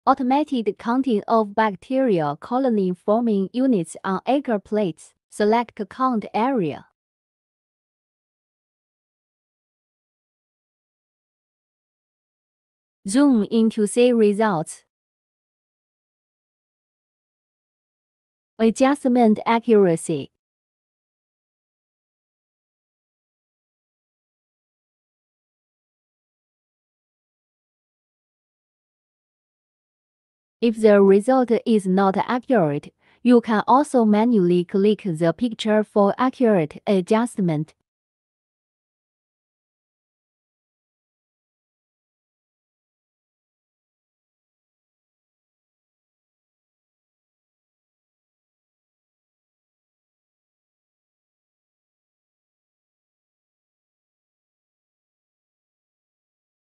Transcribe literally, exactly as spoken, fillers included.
Automated counting of bacterial colony forming units on Agar plates. Select count area. Zoom in to see results. Adjustment accuracy. If the result is not accurate, you can also manually click the picture for accurate adjustment.